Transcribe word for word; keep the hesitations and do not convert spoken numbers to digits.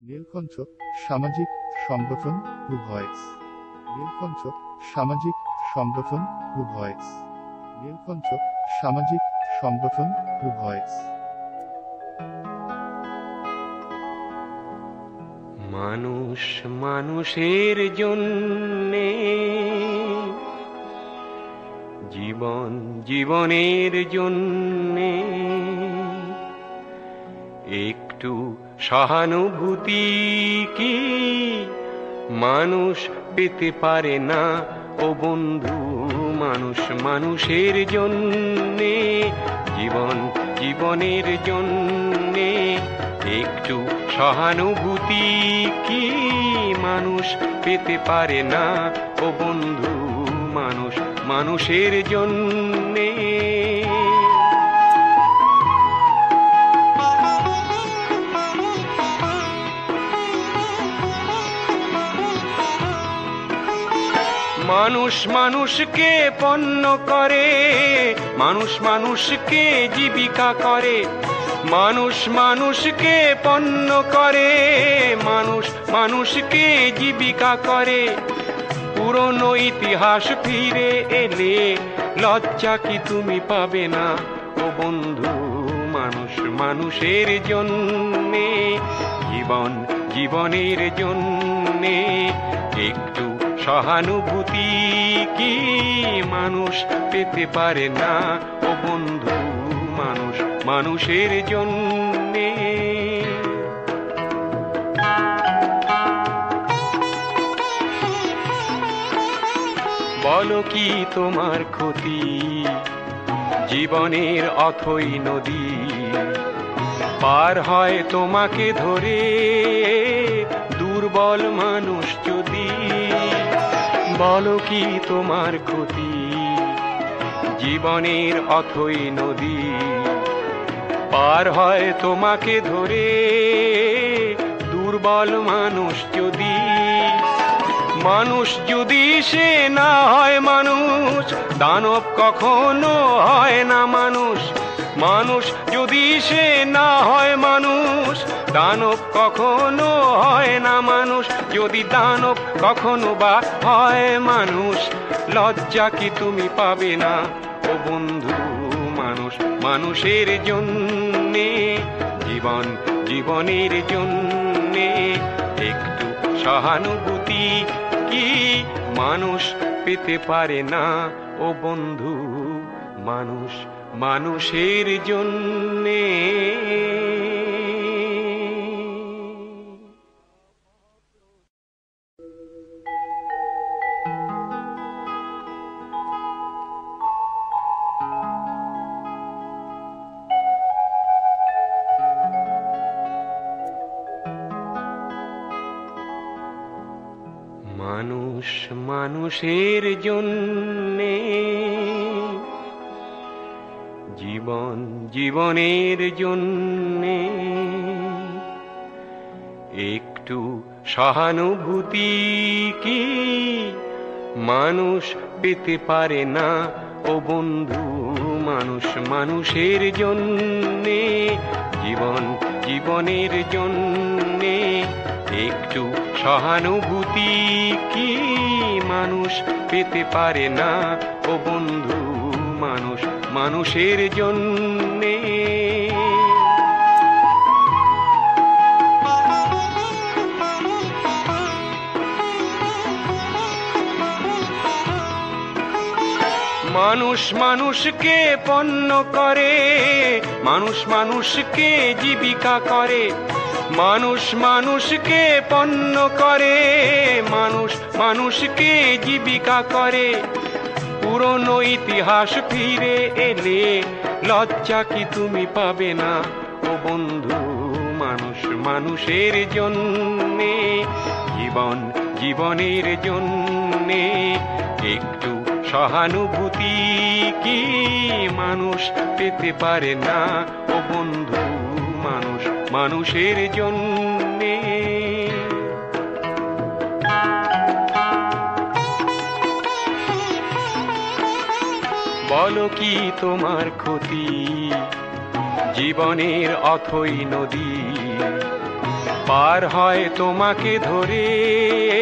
নীলকণ্ঠ সামাজিক সংগঠন true voice. নীলকণ্ঠ সামাজিক সংগঠন ট্রু ভয়েস। নীলকণ্ঠ সামাজিক সংগঠন ট্রু ভয়েস। মানুষ মানুষের জন্যে, জীবন জীবনের জন্যে একটু সহানুভূতি কি মানুষ পেতে পারে না ও বন্ধু? মানুষ মানুষের জন্যে, জীবন জীবনের জন্যে একটু সহানুভূতি কি মানুষ পেতে পারে না ও বন্ধু? মানুষ মানুষের জন্যে। মানুষ মানুষকে পণ্য করে, মানুষ মানুষকে জীবিকা করে। মানুষ মানুষকে পণ্য করে, মানুষ মানুষকে জীবিকা করে। পুরনো ইতিহাস ফিরে এলে লজ্জা কি তুমি পাবে না ও বন্ধু? মানুষ মানুষের জন্যে, জীবন জীবনের জন্যে একটু সহানুভূতি কি মানুষ পেতে পারে না ও বন্ধু? মানুষ মানুষের জন্যে। বলো কি তোমার ক্ষতি? জীবনের অথই নদী পার হয় তোমাকে ধরে দুর্বল মানুষ যদি। বলো কি তোমার ক্ষতি? জীবনের অথই নদী পার হয় তোমাকে ধরে দুর্বল মানুষ যদি। মানুষ যদি সে না হয় মানুষ, দানব কখনো হয় না মানুষ। মানুষ যদি সে না হয় মানুষ, দানব কখনো হয় না মানুষ। যদি দানব কখনো বা হয় মানুষ, লজ্জা কি তুমি পাবে না ও বন্ধু? মানুষ মানুষের জন্যে, জীবন জীবনের জন্যে একটু সহানুভূতি কি মানুষ পেতে পারে না ও বন্ধু? মানুষ মানুষের জন্যে। মানুষ মানুষের জন্যে, জীবন জীবনের জন্যে একটু সহানুভূতি কি মানুষ পেতে পারে না ও বন্ধু? মানুষ মানুষের জন্যে, জীবন জীবনের জন্যে একটু সহানুভূতি কি মানুষ পেতে পারে না ও বন্ধু? মানুষ মানুষের জন্যে। মানুষ মানুষকে পণ্য করে, মানুষ মানুষকে জীবিকা করে। মানুষ মানুষকে পণ্য করে, মানুষ মানুষকে জীবিকা করে। পুরনো ইতিহাস ফিরে এলে লজ্জা কি তুমি পাবে না ও বন্ধু? মানুষ মানুষের জন্যে, জীবন জীবনের জন্যে একটু সহানুভূতি কি মানুষ পেতে পারে না ও বন্ধু? মানুষ মানুষের জন্যে। বলো কি তোমার ক্ষতি? জীবনের অথই নদী পার হয় তোমাকে ধরে